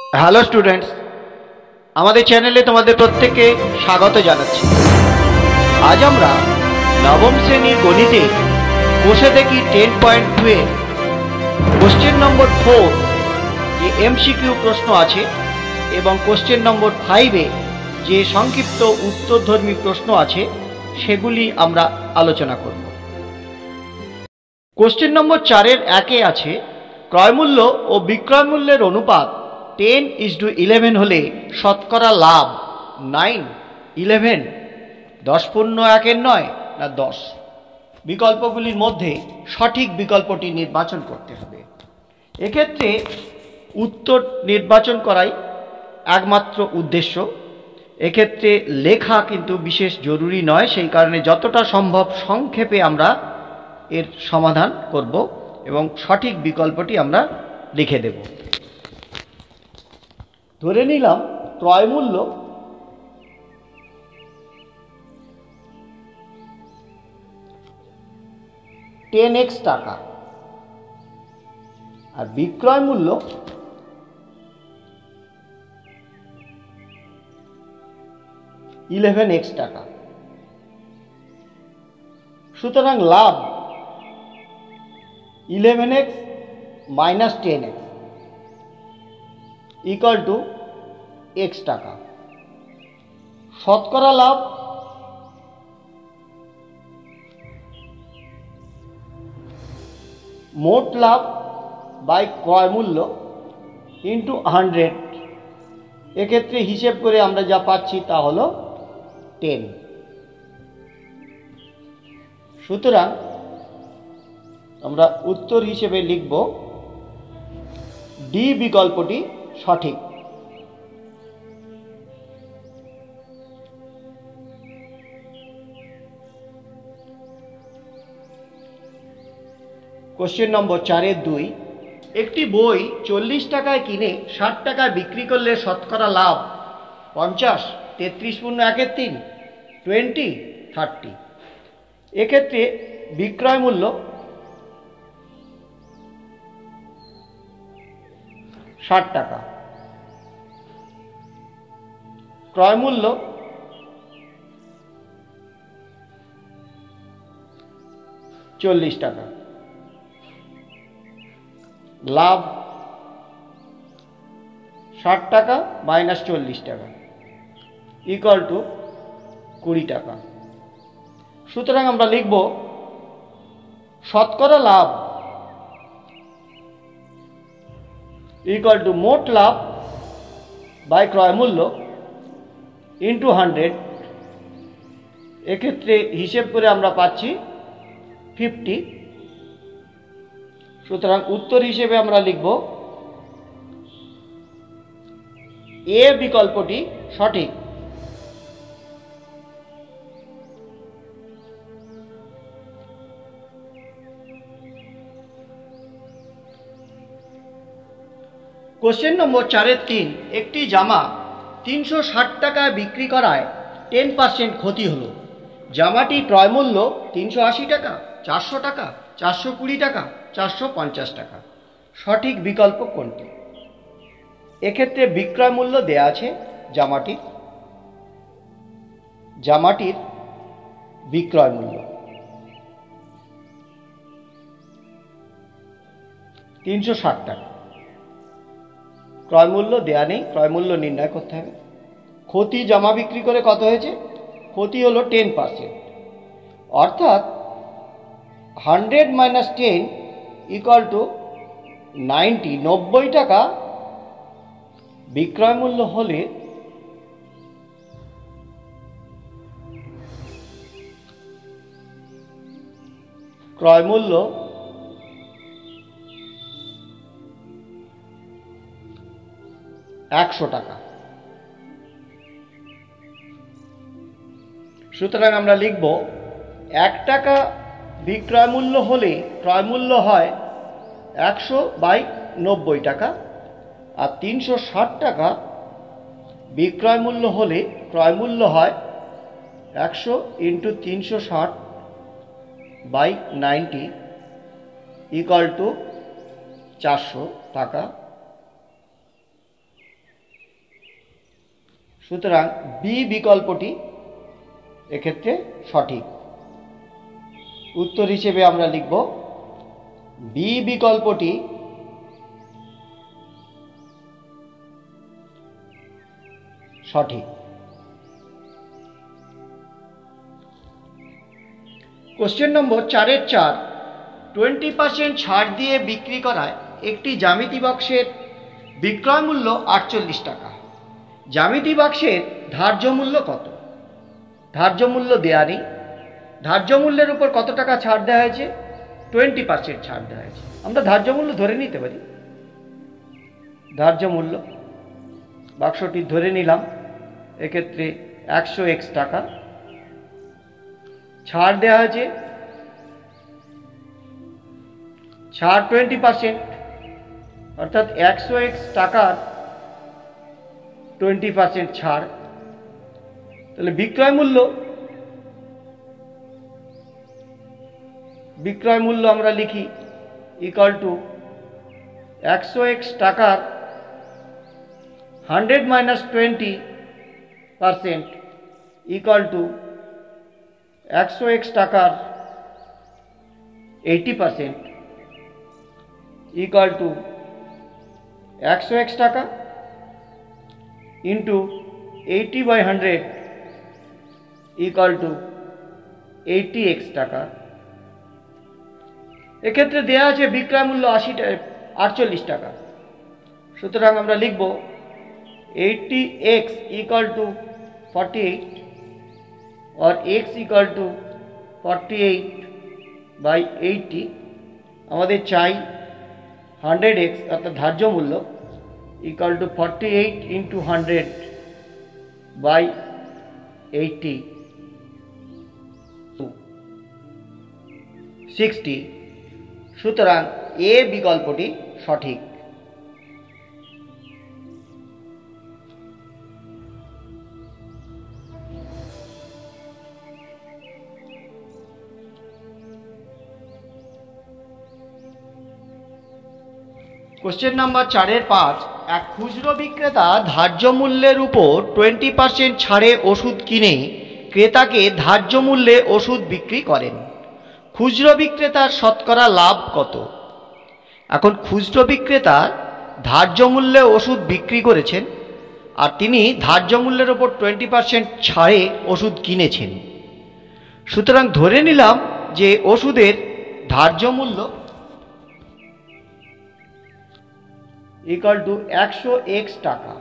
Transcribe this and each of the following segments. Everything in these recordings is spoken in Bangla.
হ্যালো স্টুডেন্টস, আমাদের চ্যানেলে তোমাদের প্রত্যেককে স্বাগত জানাচ্ছি। আজ আমরা নবম শ্রেণীর গণিতে বসে দেখি 10.2 এ কোশ্চেন নম্বর 4 যে এমসিকিউ প্রশ্ন আছে এবং কোশ্চেন নম্বর 5 এ যে সংক্ষিপ্ত উত্তরধর্মী প্রশ্ন আছে সেগুলি আমরা আলোচনা করব। কোশ্চেন নম্বর 4 এর 1 এ আছে ক্রয়মূল্য ও বিক্রয় মূল্যের অনুপাত 10:11 হলে শতকরা লাভ 9, 11, 10.1 নয় না 10। বিকল্পগুলির মধ্যে সঠিক বিকল্পটি নির্বাচন করতে হবে। এক্ষেত্রে উত্তর নির্বাচন করাই একমাত্র উদ্দেশ্য। এক্ষেত্রে লেখা কিন্তু বিশেষ জরুরি নয়, সেই কারণে যতটা সম্ভব সংক্ষেপে আমরা এর সমাধান করব এবং সঠিক বিকল্পটি আমরা লিখে দেব। ধরে নিলাম ক্রয়মূল্য 10x টাকা আর বিক্রয় মূল্য 11x টাকা। সুতরাং লাভ 11x minus 10x equal to x টাকা। শতকরা লাভ মোট লাভ বাই ক্রয় মূল্য ইন্টু 100। এক্ষেত্রে হিসেব করে আমরা যা পাচ্ছি তা হলো 10। সুতরাং আমরা উত্তর হিসেবে লিখব ডি বিকল্পটি সঠিক। কোশ্চেন নম্বর 4-2 একটি বই 40 টাকায় কিনে 60 টাকায় বিক্রি করলে শতকরা লাভ 50, 33.1/3, 20, 30। এক্ষেত্রে বিক্রয় মূল্য 60 টাকা, ক্রয় মূল্য 40 টাকা, লাভ 60 টাকা মাইনাস 40 টাকা ইকুয়াল টু 20 টাকা। সুতরাং আমরা লিখব শতকরা লাভ ইকুয়াল টু মোট লাভ বাই ক্রয় মূল্য ইন্টু 100। এক্ষেত্রে হিসেব করে আমরা পাচ্ছি 50। সুতরাং উত্তর হিসেবে আমরা লিখব এ বিকল্পটি সঠিক। কোশ্চেন নম্বর 4-3 একটি জামা 360 টাকায় বিক্রি করায় 10% ক্ষতি হলো। জামাটি ক্রয় মূল্য 380 টাকা, 400 টাকা, 420 টাকা, 450 টাকা। সঠিক বিকল্প কোনটি? এক্ষেত্রে বিক্রয় মূল্য দেয়া আছে জামাটির বিক্রয় মূল্য 360 টাকা, ক্রয় মূল্য দেয়া নেই, ক্রয় মূল্য নির্ণয় করতে হবে। ক্ষতি জামা বিক্রি করে কত হয়েছে? ক্ষতি হলো 10%, অর্থাৎ 100 মাইনাস 10 ইকুয়াল টু 90 টাকা বিক্রয় মূল্য হলে ক্রয় মূল্য 100 টাকা। সুতরাং আমরা লিখব 1 টাকা বিক্রয় মূল্য হলে ক্রয় মূল্য হয় 100/90 টাকা, আর 360 টাকা বিক্রয় মূল্য হলে ক্রয় মূল্য হয় 100 × 360/90 ইকুয়াল টু 400 টাকা সুতরাং বি বিকল্পটি এক্ষেত্রে সঠিক। উত্তর হিসেবে আমরা লিখব বি বিকল্পটি সঠিক। কোশ্চেন নম্বর 4-4, 20% ছাড় দিয়ে বিক্রি করায় একটি জ্যামিতি বক্সের বিক্রয় মূল্য 48 টাকা। জ্যামিতি বাক্সের ধার্য মূল্য কত? ধার্য মূল্য দেয়া নেই। ধার্য মূল্যের উপর কত টাকা ছাড় দেওয়া হয়েছে? 20% ছাড় দেওয়া হয়েছে। আমরা ধার্য মূল্য ধরে নিতে পারি। ধার্য মূল্য বাক্সটি ধরে নিলাম, এক্ষেত্রে 100x টাকা। ছাড় দেওয়া হয়েছে, ছাড় 20%, অর্থাৎ 100x টাকার 20% ছাড়। তাহলে বিক্রয় মূল্য আমরা লিখি ইকুয়াল টু 100x টাকার 100 - 20% ইকুয়াল টু 100x টাকার 80% ইকুয়াল টু 100x টাকা ইন্টু 80/100 ইকুয়াল টু 80x টাকা। এক্ষেত্রে দেওয়া আছে বিক্রয় মূল্য 48 টাকা। সুতরাং আমরা লিখব 80x ইকুয়াল টু 48 और x ইকুয়াল টু 48/80। আমাদের চাই 100x অর্থাৎ ধার্য মূল্য ইকুয়াল টু 48 ইন্টু 100/80 60। সুতরাং এ বিকল্পটি সঠিক। কোশ্চেন নাম্বার 4-5, এক খুচরো বিক্রেতা ধার্য মূল্যের উপর 20% ছাড়ে ওষুধ কিনে ক্রেতাকে ধার্য মূল্যে ওষুধ বিক্রি করেন। খুচরো বিক্রেতার শতকরা লাভ কত? এখন খুচরো বিক্রেতা ধার্য মূল্যে ওষুধ বিক্রি করেছেন আর তিনি ধার্য মূল্যের উপর 20% ছাড়ে ওষুধ কিনেছেন। সুতরাং ধরে নিলাম যে ওষুধের ধার্য মূল্য ইকুয়াল টু 100x টাকা।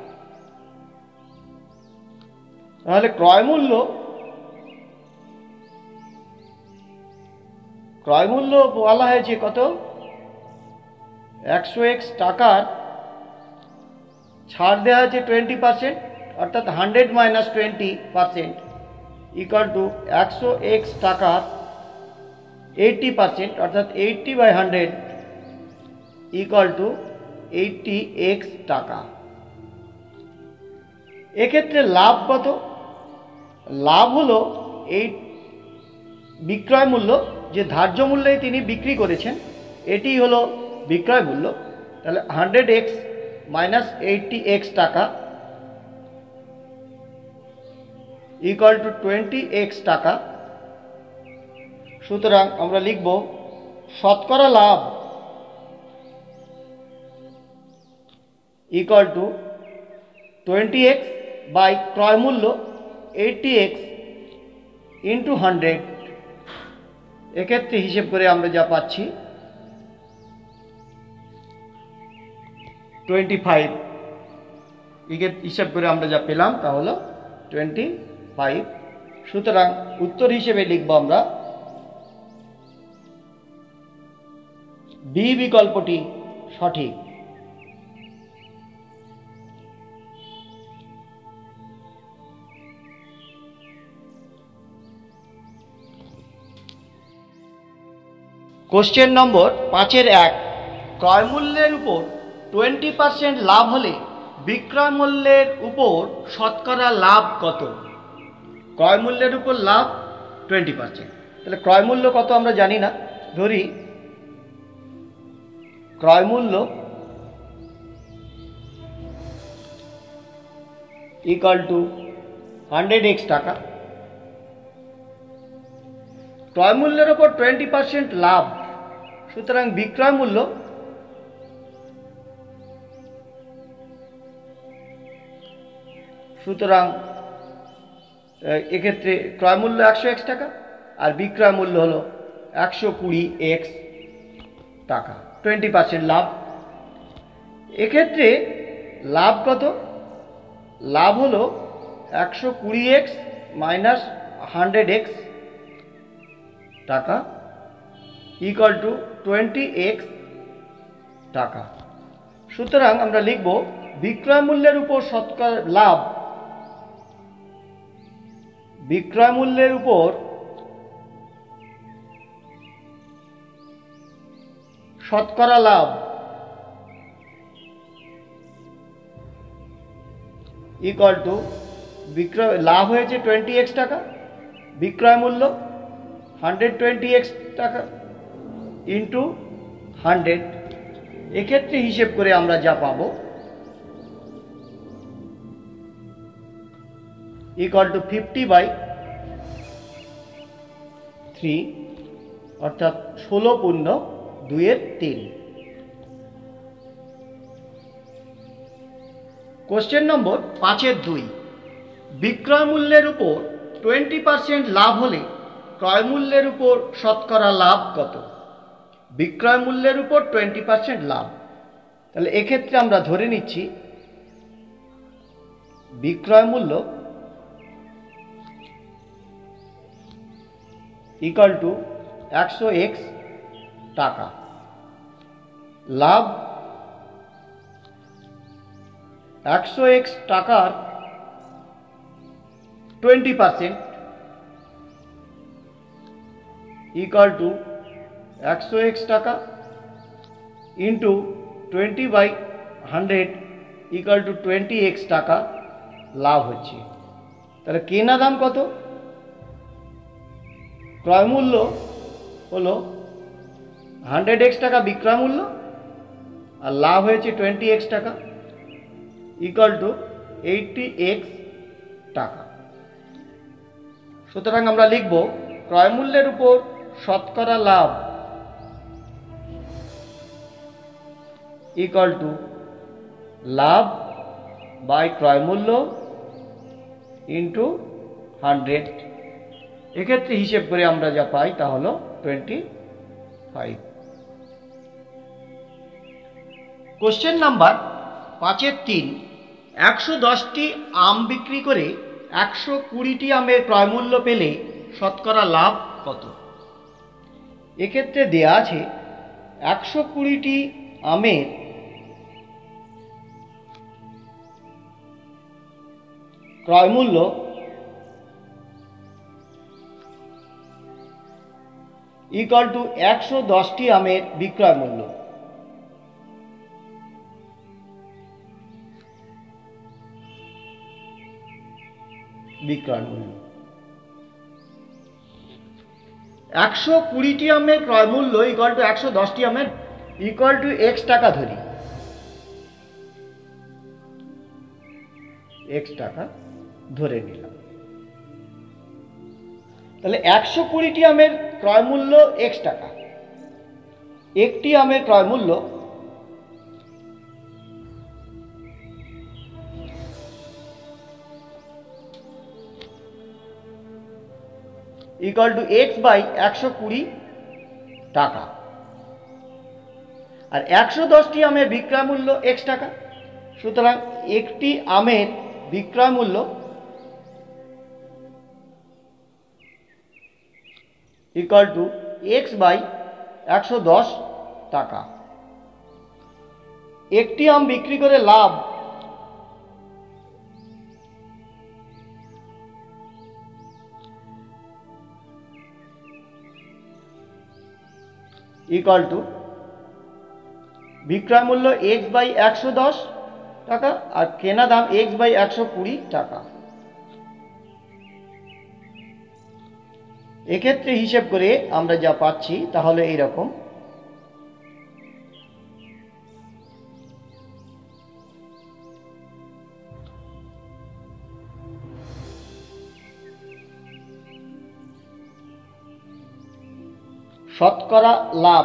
তাহলে ক্রয় মূল্য বলা হয়েছে কত? 100x টাকার ছাড় দেওয়া হয়েছে 20%, অর্থাৎ 100 - 20% ইকুয়াল টু 100x টাকার 80%, অর্থাৎ 80/100 ইকুয়াল টু 80x টাকা। এক্ষেত্রে লাভ কত? লাভ হলো এই বিক্রয় মূল্য, যে ধার্য মূল্যে তিনি বিক্রি করেছেন এটি হলো বিক্রয় মূল্য। তাহলে 100x - 80x টাকা ইকুয়াল টু 20x টাকা। সুতরাং আমরা লিখব শতকরা লাভ ইকুয়াল টু 20x বাই ক্রয় মূল্য 80x ইন্টু 100। এক্ষেত্রে হিসেব করে আমরা যা পাচ্ছি 25। হিসাব করে আমরা যা পেলাম তা হলো 25। সুতরাং উত্তর হিসেবে লিখব আমরা বি বিকল্পটি সঠিক। কোশ্চেন নম্বর 5-1, ক্রয় মূল্যের উপর 20% লাভ হলে বিক্রয় মূল্যের উপর শতকরা লাভ কত? ক্রয় মূল্যের উপর লাভ 20%। তাহলে ক্রয় মূল্য কত আমরা জানি না। ধরি ক্রয় মূল্য ইকুয়াল টু 100x টাকা। ক্রয় মূল্যের ওপর 20% লাভ, সুতরাং বিক্রয় মূল্য এক্ষেত্রে ক্রয় মূল্য 100x টাকা আর বিক্রয় মূল্য হলো 120x টাকা, 20% লাভ। এক্ষেত্রে লাভ কত? লাভ হলো 120x মাইনাস 100x টাকা ইকুয়াল টু 20x টাকা। সুতরাং আমরা লিখব বিক্রয় মূল্যের উপর শতকরা লাভ, বিক্রয় মূল্যের উপর শতকরা লাভ ইকুয়াল টু বিক্রয় লাভ হয়েছে 20x টাকা, বিক্রয় মূল্য 120x টাকা ইন্টু 100। এক্ষেত্রে হিসেব করে আমরা যা পাবো ইকুয়াল টু 50/3 অর্থাৎ 16/2/3। কোশ্চেন নম্বর 5-2, বিক্রয় মূল্যের উপর 20% লাভ হলে ক্রয় মূল্যের উপর শতকরা লাভ কত? বিক্রয় মূল্যের উপর 20% লাভ, তাহলে এক্ষেত্রে আমরা ধরে নিচ্ছি বিক্রয় মূল্য ইকুয়াল টু 100x টাকা, লাভ 100x টাকার 20% ইকুয়াল টু 100x টাকা ইন্টু 20/100 ইকুয়াল টু 20x টাকা লাভ হচ্ছে। তাহলে কেনা দাম কত? ক্রয় মূল্য হলো 100x টাকা বিক্রয় মূল্য আর লাভ হয়েছে 20x টাকা ইকুয়াল টু 80x টাকা। সুতরাং আমরা লিখব ক্রয় মূল্যের উপর শতকরা লাভ ইকুয়াল টু লাভ বাই ক্রয় মূল্য ইন্টু 100। এক্ষেত্রে হিসেব করে আমরা যা পাই তা হলো 25। কোশ্চেন নাম্বার 5-3, 110টি আম বিক্রি করে 120টি আমের ক্রয় মূল্য পেলে শতকরা লাভ কত? এক্ষেত্রে দেয়া আছে 120টি আমের ক্রয় মূল্য ইকুয়াল টু 110টি আমের বিক্রয় মূল্য। বিক্রয় মূল্য 120টি আমের ক্রয় মূল্য ইকুয়াল টু 110টি আমের ইকুয়াল টু x টাকা ধরি, x টাকা ধরে নিলাম। তাহলে 120টি আমের ক্রয় মূল্য x টাকা, একটি আমের ক্রয় মূল্য ইকুয়াল টু x বাই 120 টাকা আর 110টি আমের বিক্রয় মূল্য x টাকা। সুতরাং একটি আমের বিক্রয় মূল্য ইকুয়াল টু x বাই 110 টাকা। একটি আম বিক্রি করে লাভ ইকুয়াল টু বিক্রয় মূল্য x বাই 110 টাকা আর কেনা দাম x বাই 120 টাকা। এক্ষেত্রে হিসেব করে আমরা যা পাচ্ছি তাহলে এইরকম, শতকরা লাভ।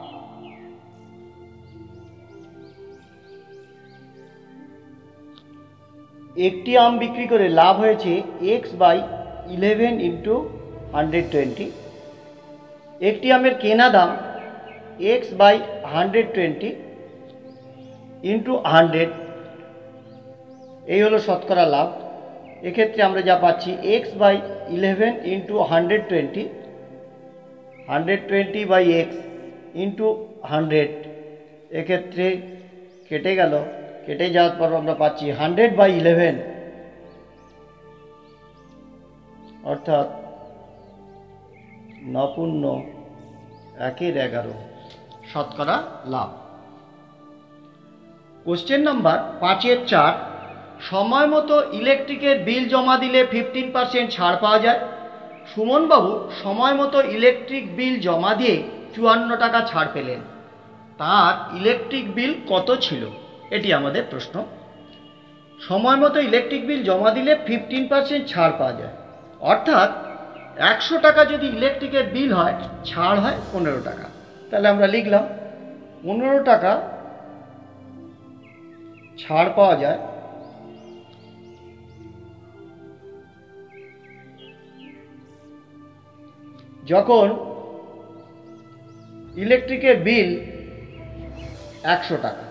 একটি আম বিক্রি করে লাভ হয়েছে x/11 ইন্টু 120। একটি আমের কেনা দাম x/120 ইন্টু 100, এই হলো শতকরা লাভ। এক্ষেত্রে আমরা যা পাচ্ছি x/11 ইন্টু 120, 120/x ইন্টু 100, এক্ষেত্রে কেটে গেল। কেটে যাওয়ার পর আমরা পাচ্ছি 100/11, অর্থাৎ 9×1=11 শতকরা লাভ। কোশ্চেন নাম্বার 5-4, সময় মতো ইলেকট্রিকের বিল জমা দিলে 15% ছাড় পাওয়া যায়। সুমনবাবু সময় মতো ইলেকট্রিক বিল জমা দিয়ে 54 টাকা ছাড় পেলেন। তার ইলেকট্রিক বিল কত ছিল? এটি আমাদের প্রশ্ন। সময় মতো ইলেকট্রিক বিল জমা দিলে 15% ছাড় পাওয়া যায়, অর্থাৎ 100 টাকা যদি ইলেকট্রিকের বিল হয়, ছাড় হয় 15 টাকা। তাহলে আমরা লিখলাম 15 টাকা ছাড় পাওয়া যায় যখন ইলেকট্রিকের বিল 100 টাকা।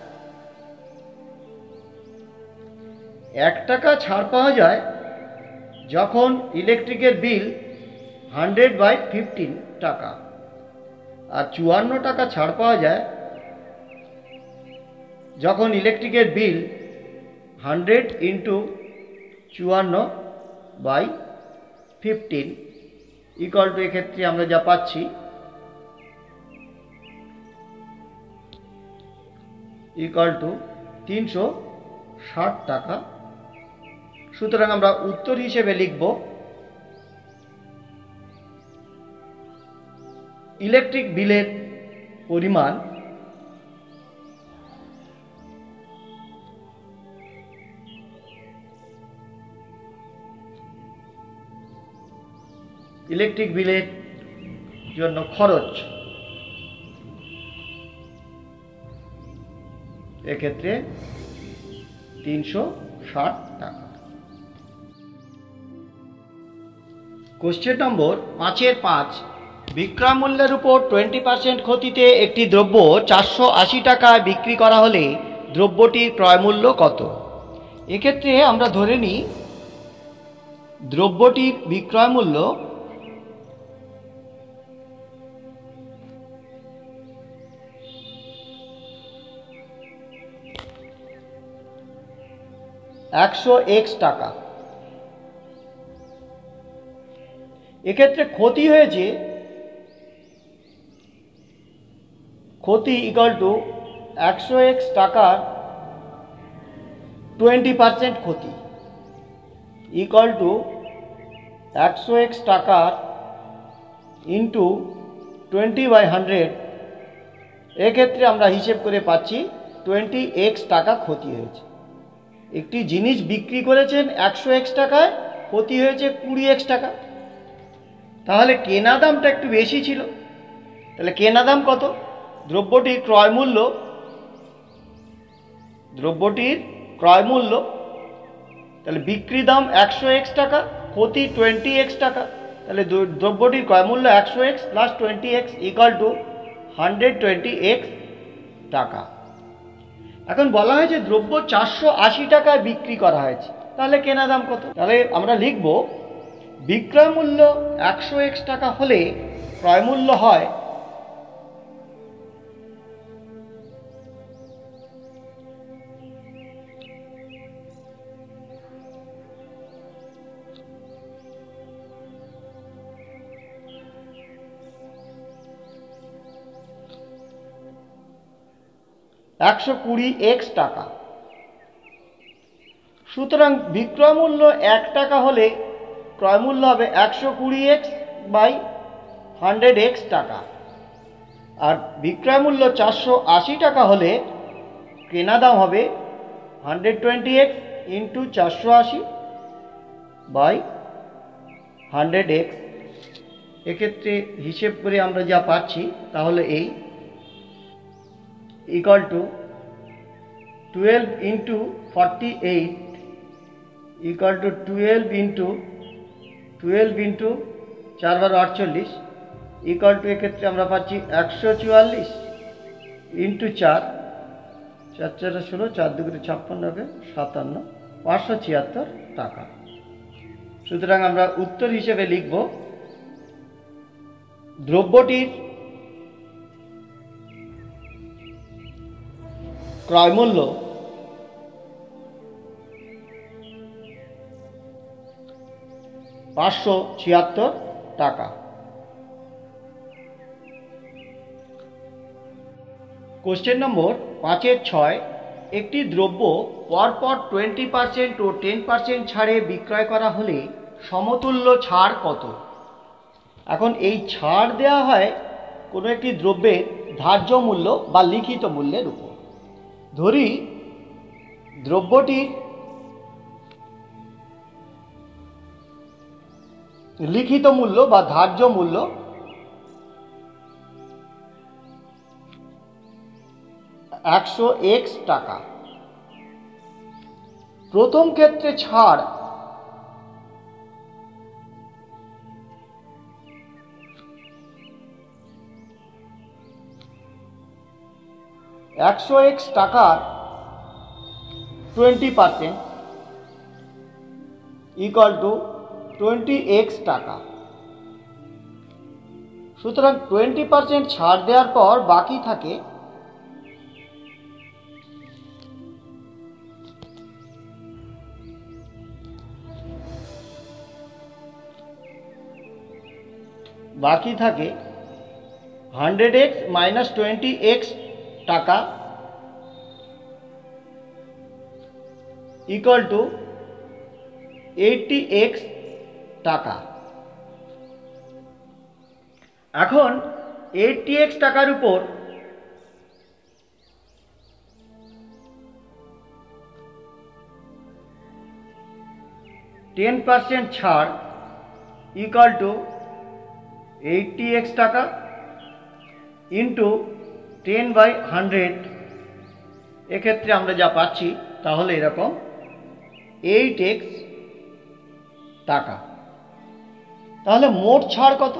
1 টাকা ছাড় পাওয়া যায় যখন ইলেকট্রিকের বিল 100/15 টাকা, আর 54 টাকা ছাড় পাওয়া যায় যখন ইলেকট্রিকের বিল 100 ইন্টু 54/15 ইকুয়াল টু, এক্ষেত্রে আমরা যা পাচ্ছি ইকুয়াল টু 360 টাকা। সুতরাং আমরা উত্তর হিসেবে লিখব ইলেকট্রিক বিলের পরিমাণ ইলেকট্রিক বিলের জন্য খরচ, এক্ষেত্রে 360 টাকা। কোশ্চেন নম্বর 5-5, বিক্রয় মূল্যের উপর 20% ক্ষতিতে একটি দ্রব্য 480 টাকায় বিক্রি করা হলে দ্রব্যটির ক্রয় মূল্য কত? এক্ষেত্রে আমরা ধরে নিই দ্রব্যটির বিক্রয় মূল্য 100x টাকা। এক্ষেত্রে ক্ষতি হয়েছে, ক্ষতি ইকুয়াল টু 100x টাকার 20% ক্ষতি ইকুয়াল টু 100x টাকার ইন্টু 20/100। এক্ষেত্রে আমরা হিসেব করে পাচ্ছি 20x টাকা ক্ষতি হয়েছে। একটি জিনিস বিক্রি করেছেন 100x টাকায়, ক্ষতি হয়েছে 20x টাকা। তাহলে কেনা দামটা একটু বেশি ছিল। তাহলে কেনা দাম কত? দ্রব্যটির ক্রয় মূল্য, তাহলে বিক্রি দাম 100x টাকা, ক্ষতি 20x টাকা। তাহলে দ্রব্যটির ক্রয় মূল্য 100x plus 20x equal to 120x টাকা। এখন বলা হয়েছে দ্রব্য 480 টাকায় বিক্রি করা হয়েছে, তাহলে কেনা দাম কত? তাহলে আমরা লিখব বিক্রয় মূল্য 100x টাকা হলে ক্রয় মূল্য হয় 120x টাকা। সুতরাং বিক্রয় মূল্য 1 টাকা হলে ক্রয় মূল্য হবে 120x/100x টাকা। আর বিক্রয় মূল্য 480 টাকা হলে কেনা দাম হবে 120x ইন্টু 480/100x এক্ষেত্রে হিসেব করে আমরা যা পাচ্ছি তাহলে এই equal to 12 into 48 equal to 12 into 4 বার 48 ইকুয়াল টু এক্ষেত্রে আমরা পাচ্ছি 144 ইন্টু 4 4 4 16 4 2 56 হবে 57 576 টাকা। সুতরাং আমরা উত্তর হিসেবে লিখব দ্রব্যটির ক্রয়মূল্য 576 টাকা। কোশ্চেন নম্বর 5-6, একটি দ্রব্য পরপর 20% ও 10% ছাড়ে বিক্রয় করা হলে সমতুল্য ছাড় কত? এখন এই ছাড় দেওয়া হয় কোনো একটি দ্রব্যের ধার্য মূল্য বা লিখিত মূল্যের উপর। ধরি দ্রব্যটির লিখিত মূল্য বা ধার্য মূল্য 100x টাকা। প্রথম ক্ষেত্রে ছাড় 100x টাকার 20% ইকুয়াল টু 20x টাকা। সুতরাং 20% ছাড় দেওয়ার পর বাকি থাকে বাকি থাকে 100x মাইনাস 20x টাকা ইকুয়াল টু 80x টাকা। এখন 80x টাকার উপর %10 ছাড় ইকুয়াল টু 80x টাকা ইন্টু 10/100। এক্ষেত্রে আমরা যা পাচ্ছি তাহলে এরকম 8x টাকা। তাহলে মোট ছাড় কত?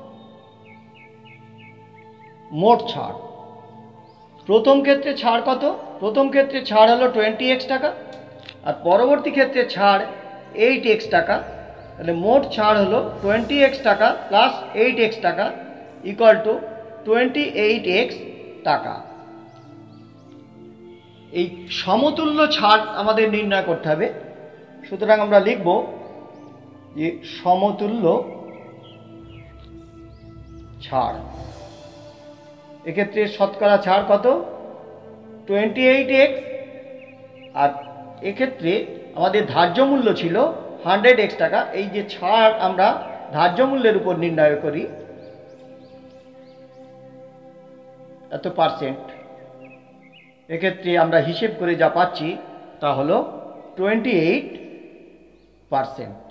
মোট ছাড় প্রথম ক্ষেত্রে ছাড় কত? প্রথম ক্ষেত্রে ছাড় হলো 20x টাকা আর পরবর্তী ক্ষেত্রে ছাড় 8x টাকা। তাহলে মোট ছাড় হলো 20x টাকা প্লাস 8x টাকা ইকুয়াল টু 28x টাকা। এই সমতুল্য ছাড় আমাদের নির্ণয় করতে হবে। সুতরাং আমরা লিখব যে সমতুল্য ছাড়। এক্ষেত্রে শতকরা ছাড় কত? 28x আর এক্ষেত্রে আমাদের ধার্য মূল্য ছিল 100x টাকা। এই যে ছাড় আমরা ধার্য মূল্যের উপর নির্ণয় করি এত %, এক্ষেত্রে আমরা হিসেব করে যা পাচ্ছি তা হলো 28%।